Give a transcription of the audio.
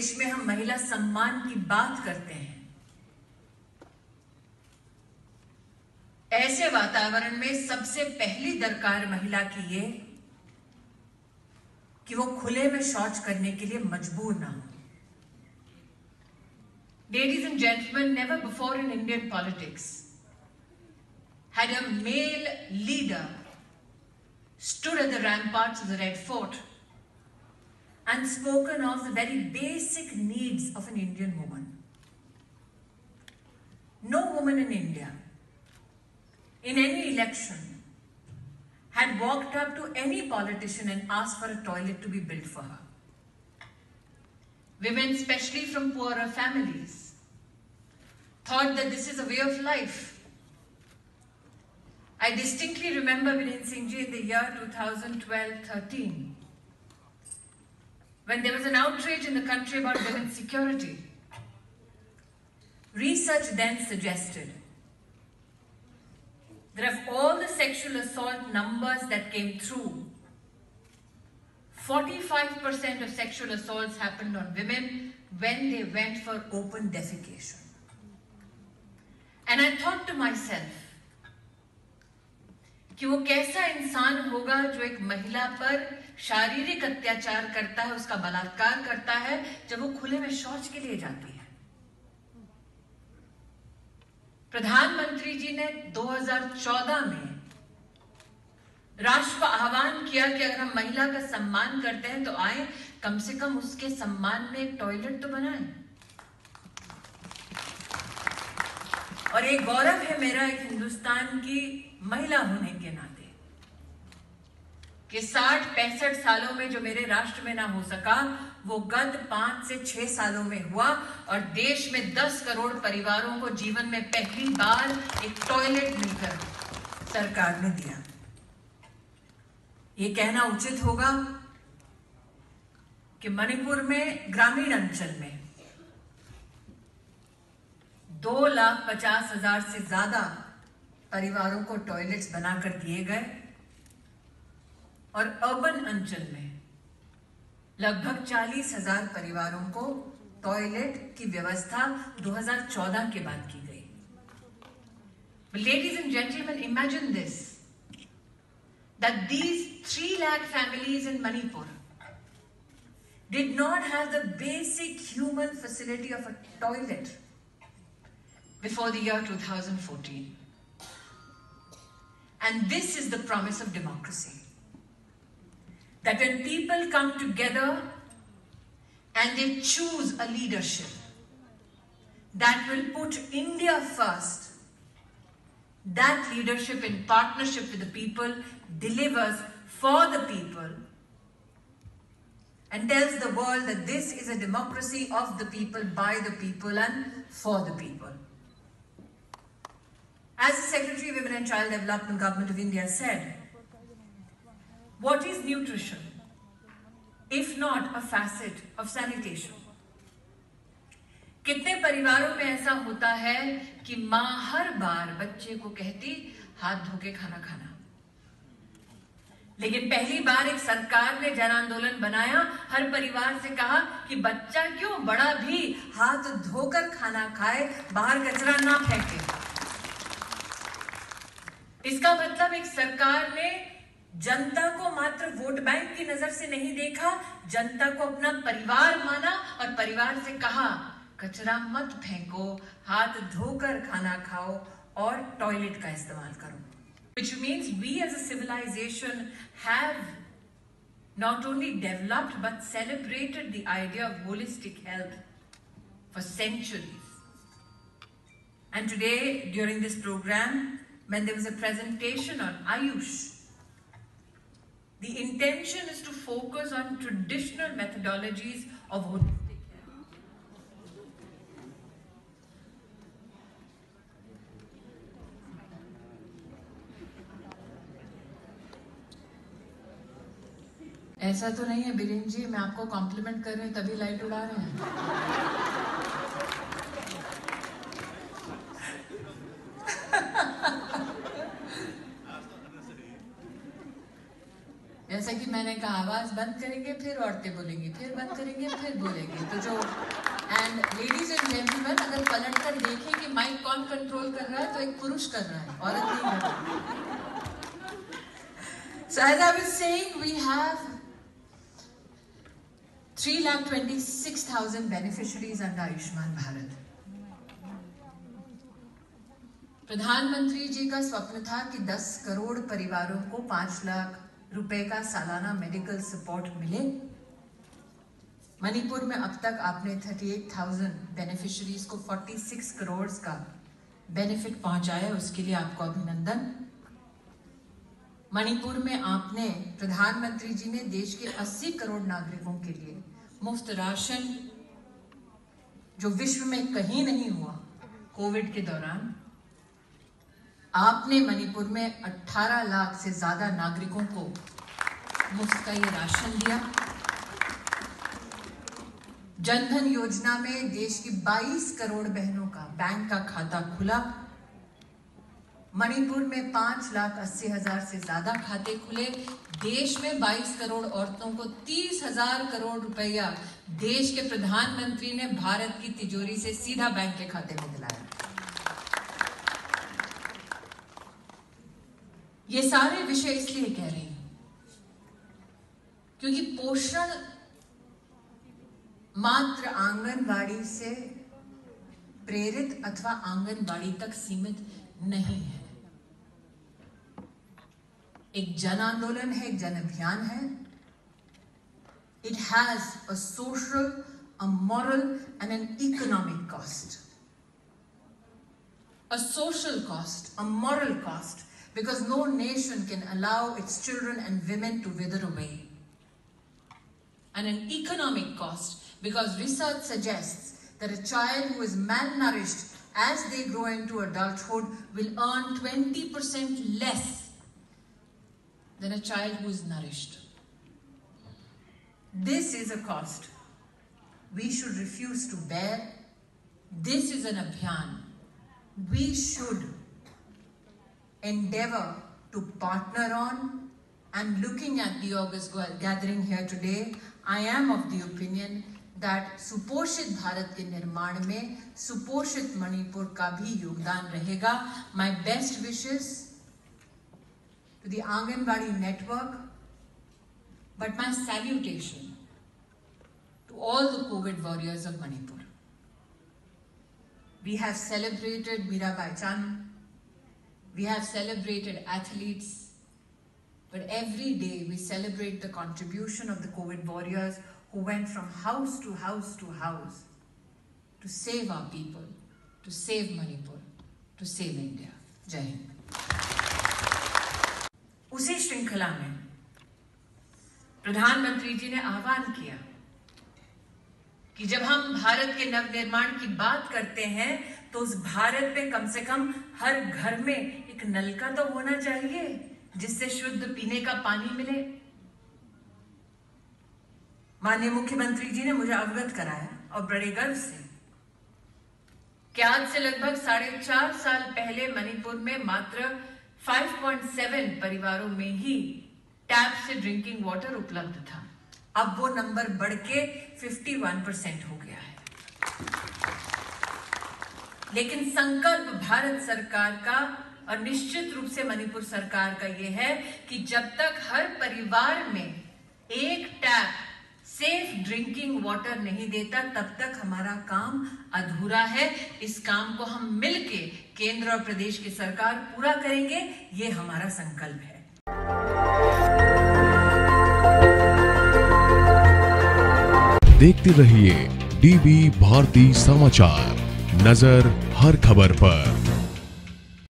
देश में हम महिला सम्मान की बात करते हैं, ऐसे वातावरण में सबसे पहली दरकार महिला की ये कि वो खुले में शौच करने के लिए मजबूर ना हो। Ladies and gentlemen, never before in Indian politics had a male leader stood at the ramparts of the Red Fort and spoken of the very basic needs of an Indian woman. No woman in India, in any election, had walked up to any politician and asked for a toilet to be built for her. Women, especially from poorer families, thought that this is a way of life. I distinctly remember Biren Singh Ji in the year 2012-13, when there was an outrage in the country about women's security. Research then suggested that of all the sexual assault numbers that came through, 45% of sexual assaults happened on women when they went for open defecation. And I thought to myself, कि वो कैसा इंसान होगा जो एक महिला पर शारीरिक अत्याचार करता है, उसका बलात्कार करता है, जब वो खुले में शौच के लिए जाती है। प्रधानमंत्री जी ने 2014 में राष्ट्र को आह्वान किया कि अगर हम महिला का सम्मान करते हैं तो आए, कम से कम उसके सम्मान में एक टॉयलेट तो बनाएं। और एक गौरव है मेरा एक हिंदुस्तान की महिला होने के नाते कि 60-65 सालों में जो मेरे राष्ट्र में ना हो सका, वो गत 5 से 6 सालों में हुआ और देश में 10 करोड़ परिवारों को जीवन में पहली बार एक टॉयलेट मिलकर सरकार ने दिया। ये कहना उचित होगा कि मणिपुर में ग्रामीण अंचल में 2,50,000 से ज्यादा परिवारों को टॉयलेट्स बनाकर दिए गए और अर्बन अंचल में लगभग 40,000 परिवारों को टॉयलेट की व्यवस्था 2014 के बाद की गई। Ladies and gentlemen, imagine this, that these 3 lakh families in Manipur did not have the basic human facility of a toilet before the year 2014. And this is the promise of democracy. That when people come together and they choose a leadership that will put India first, that leadership in partnership with the people delivers for the people and tells the world that this is a democracy of the people, by the people and for the people. As the Secretary of Women and Child Development, Government of India said, what is nutrition if not a facet of sanitation? कितने परिवारों में ऐसा होता है कि मां हर बार बच्चे को कहती हाथ धो के खाना खाना, लेकिन पहली बार एक सरकार ने जन आंदोलन बनाया, हर परिवार से कहा कि बच्चा क्यों, बड़ा भी हाथ धोकर खाना खाए, बाहर कचरा ना फेंके। इसका मतलब एक सरकार ने जनता को मात्र वोट बैंक की नजर से नहीं देखा, जनता को अपना परिवार माना और परिवार से कहा कचरा मत फेंको, हाथ धोकर खाना खाओ और टॉयलेट का इस्तेमाल करो। Which means we as a civilization have not only developed but celebrated the idea of holistic health for centuries. And today, during this program, when there was a presentation on Ayush, the intention is to focus on traditional methodologies of holistic health. ऐसा तो नहीं है बीरेन जी, मैं आपको complement कर रहे हैं तभी लाइट उड़ा रहे हैं। जैसा कि मैंने कहा आवाज बंद करेंगे फिर औरतें बोलेंगी, फिर बंद करेंगे फिर बोलेंगे। तो जो एंड लेडीज एंड जेंटलमैन, अगर पलट कर देखें कि माइक कौन कंट्रोल कर रहा है तो एक पुरुष कर रहा है, औरत नहीं कर रही। So as I was saying, we have 3,26,000 beneficiaries under Ayushman Bharat. प्रधानमंत्री जी का स्वप्न था कि 10 करोड़ परिवारों को 5 लाख रुपए का सालाना मेडिकल सपोर्ट मिले। मणिपुर में अब तक आपने 38,000 बेनिफिशियरीज को 46 करोड़ का बेनिफिट पहुंचाया, उसके लिए आपको अभिनंदन। मणिपुर में आपने, प्रधानमंत्री जी ने देश के 80 करोड़ नागरिकों के लिए मुफ्त राशन, जो विश्व में कहीं नहीं हुआ कोविड के दौरान, आपने मणिपुर में 18 लाख से ज्यादा नागरिकों को मुफ्त का ये राशन दिया। जनधन योजना में देश की 22 करोड़ बहनों का बैंक का खाता खुला। मणिपुर में 5,80,000 से ज्यादा खाते खुले। देश में 22 करोड़ औरतों को 30,000 करोड़ रुपया देश के प्रधानमंत्री ने भारत की तिजोरी से सीधा बैंक के खाते में दिलाया। ये सारे विषय इसलिए कह रही हूं क्योंकि पोषण मात्र आंगनवाड़ी से प्रेरित अथवा आंगनवाड़ी तक सीमित नहीं है। एक जन आंदोलन है, एक जन अभियान है। It has a social, a moral and an economic cost. A social cost, a moral cost, because no nation can allow its children and women to wither away. And an economic cost, because research suggests that a child who is malnourished as they grow into adulthood will earn 20% less than a child who is nourished. This is a cost we should refuse to bear. This is an abhiyan we should endeavor to partner on. And looking at the August gathering here today, I am of the opinion that सुपोषित भारत के निर्माण में सुपोषित मणिपुर का भी योगदान रहेगा। My best wishes to the Anganwadi network, but my salutation to all the COVID warriors of Manipur. We have celebrated Mirabai Chanu, we have celebrated athletes, but every day we celebrate the contribution of the COVID warriors who went from house to house to house to save our people, to save Manipur, to save India. Jai Hind. उसी श्रृंखला में प्रधानमंत्री जी ने आह्वान किया कि जब हम भारत के नवनिर्माण की बात करते हैं तो उस भारत में कम से कम हर घर में एक नलका तो होना चाहिए जिससे शुद्ध पीने का पानी मिले। माननीय मुख्यमंत्री जी ने मुझे अवगत कराया और बड़े गर्व से कि आज से लगभग 4.5 साल पहले मणिपुर में मात्र 5.7 परिवारों में ही टैप से ड्रिंकिंग वाटर उपलब्ध था। अब वो नंबर बढ़ के 51% हो गया है। लेकिन संकल्प भारत सरकार का और निश्चित रूप से मणिपुर सरकार का ये है कि जब तक हर परिवार में एक टैप सेफ ड्रिंकिंग वाटर नहीं देता तब तक हमारा काम अधूरा है। इस काम को हम मिलके केंद्र और प्रदेश की सरकार पूरा करेंगे, ये हमारा संकल्प है। देखते रहिए डीबी भारती समाचार, नजर हर खबर पर।